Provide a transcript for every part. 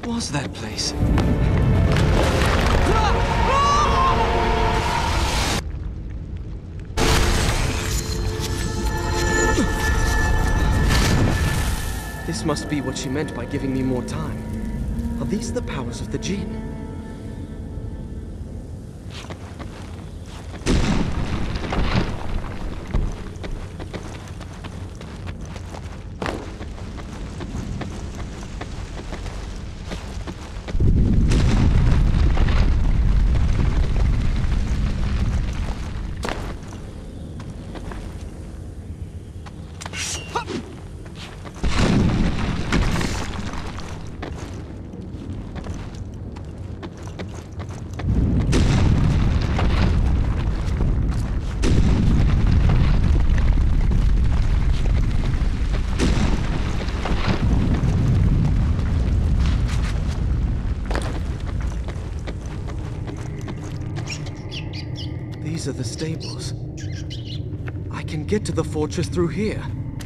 What was that place? This must be what she meant by giving me more time. Are these the powers of the Jinn? These are the stables. I can get to the fortress through here.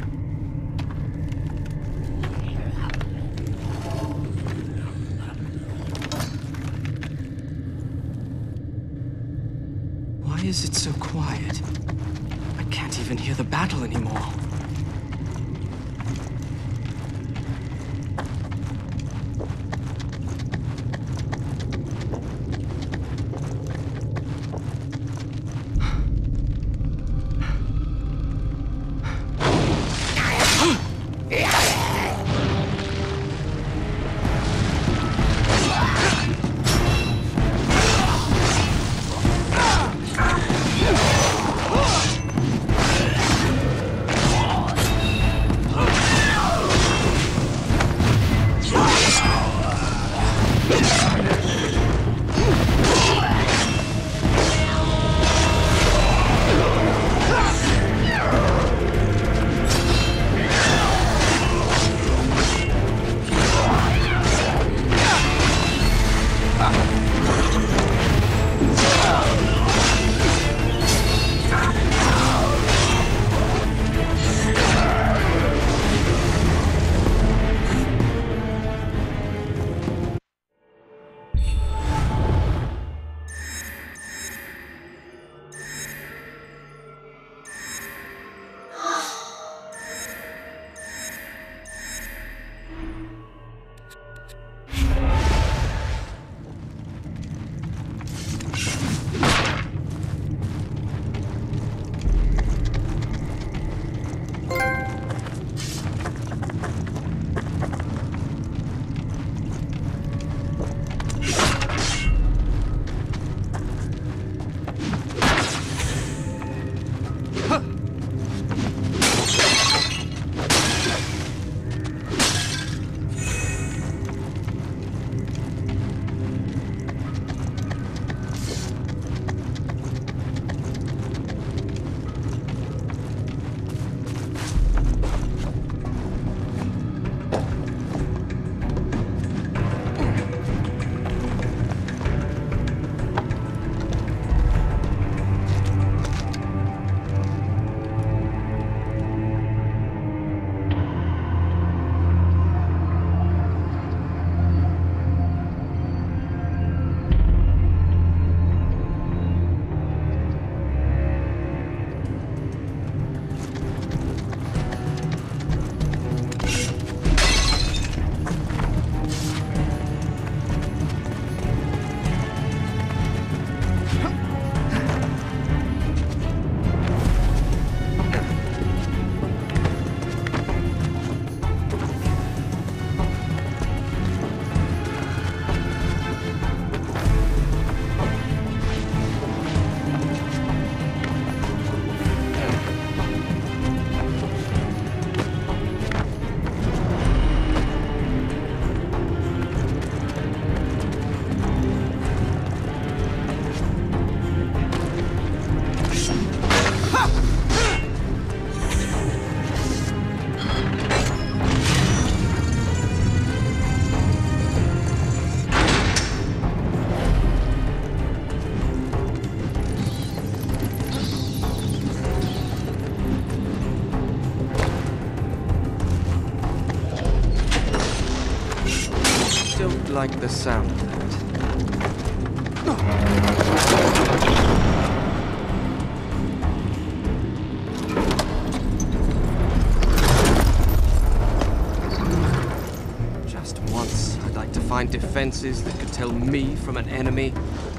Why is it so quiet? I can't even hear the battle anymore. like the sound of that. Just once, I'd like to find defenses that could tell me from an enemy.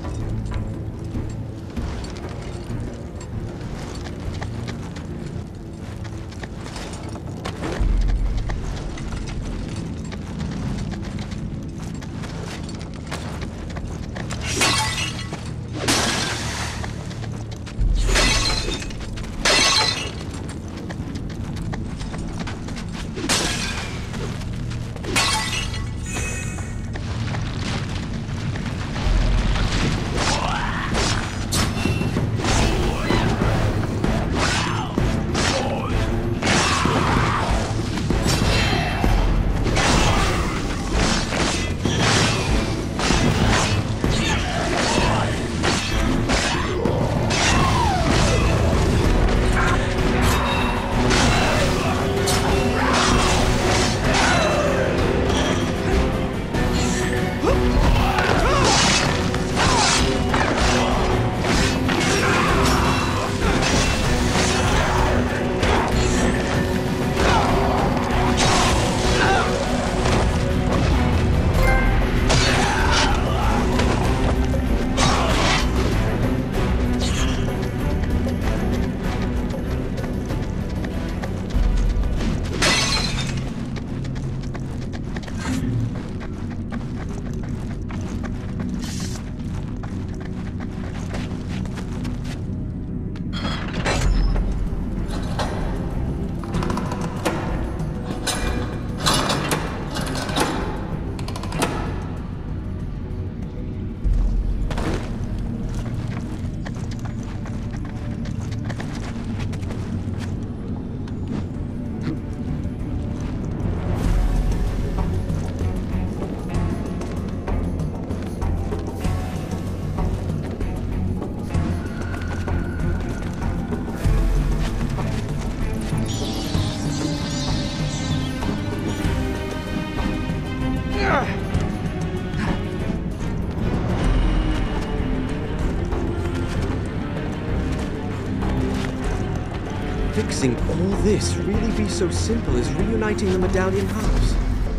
Fixing all this really be so simple as reuniting the medallion halves?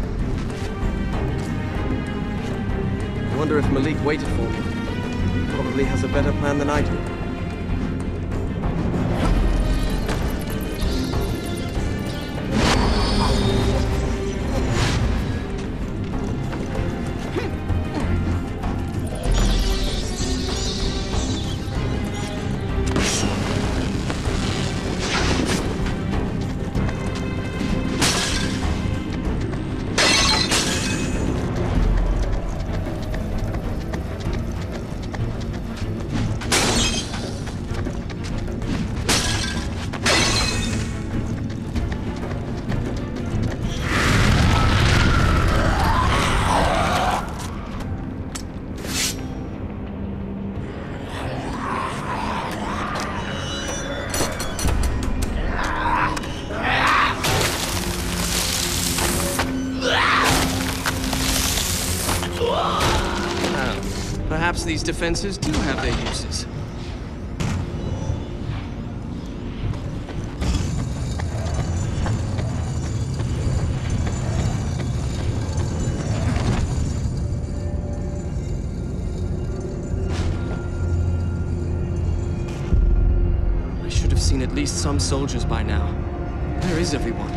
I wonder if Malik waited for me. He probably has a better plan than I do. Perhaps these defenses do have their uses. I should have seen at least some soldiers by now. Where is everyone?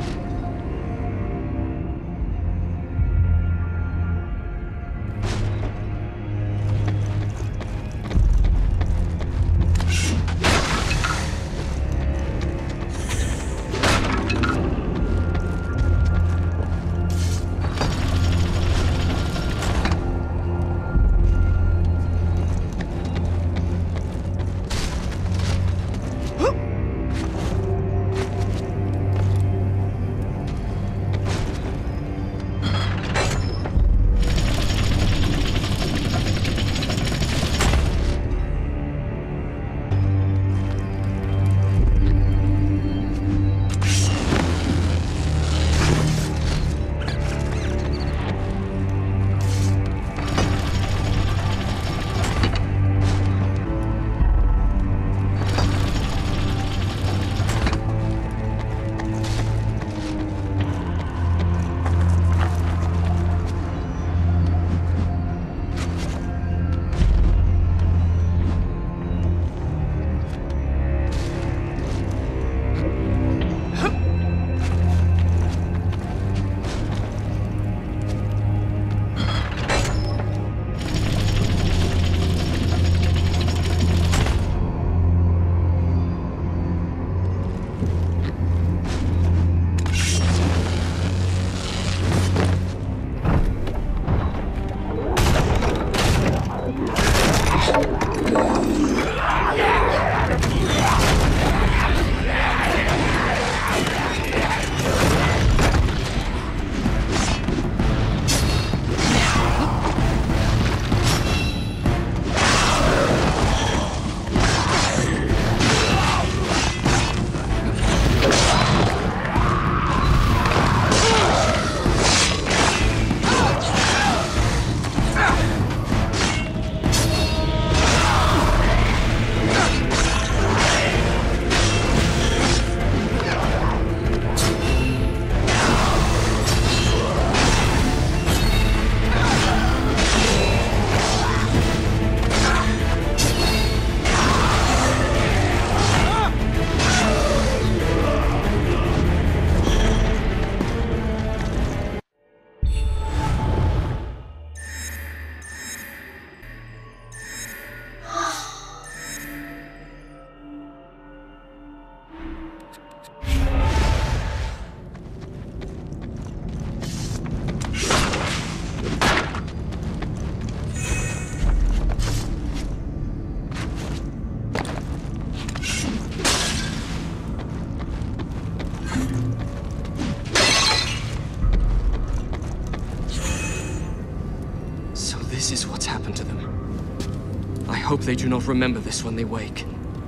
This is what's happened to them. I hope they do not remember this when they wake.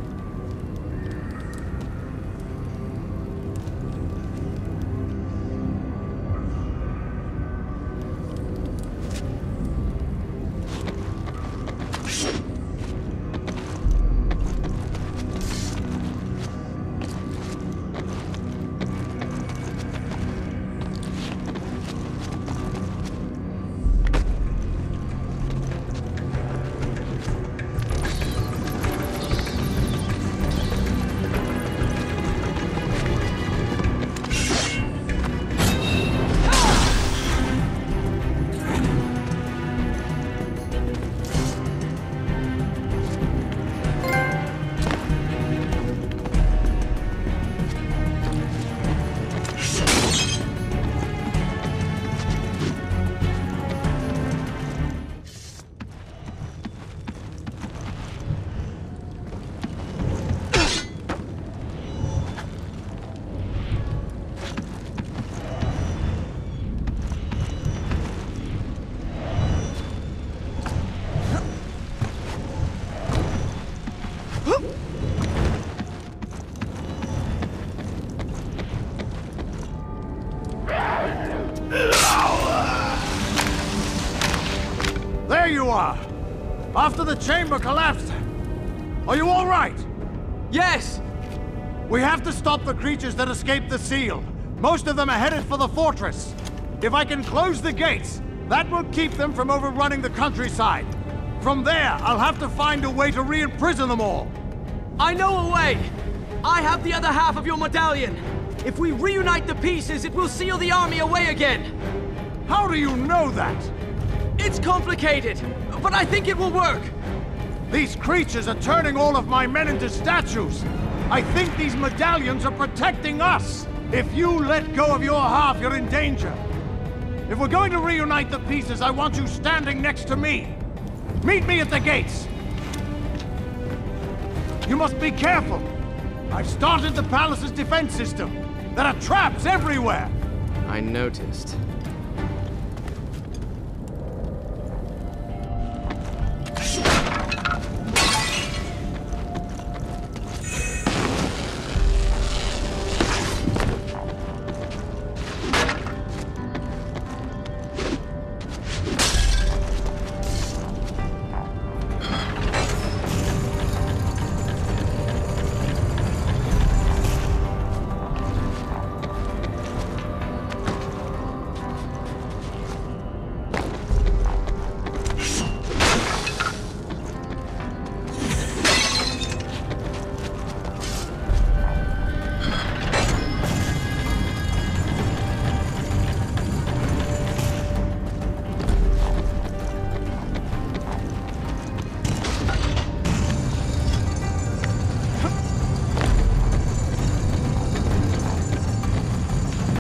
There you are! After the chamber collapsed! Are you all right? Yes! We have to stop the creatures that escaped the seal. Most of them are headed for the fortress. If I can close the gates, that will keep them from overrunning the countryside. From there, I'll have to find a way to re-imprison them all. I know a way! I have the other half of your medallion! If we reunite the pieces, it will seal the army away again! How do you know that? It's complicated, but I think it will work! These creatures are turning all of my men into statues! I think these medallions are protecting us! If you let go of your half, you're in danger! If we're going to reunite the pieces, I want you standing next to me! Meet me at the gates! You must be careful! I've started the palace's defense system! There are traps everywhere! I noticed.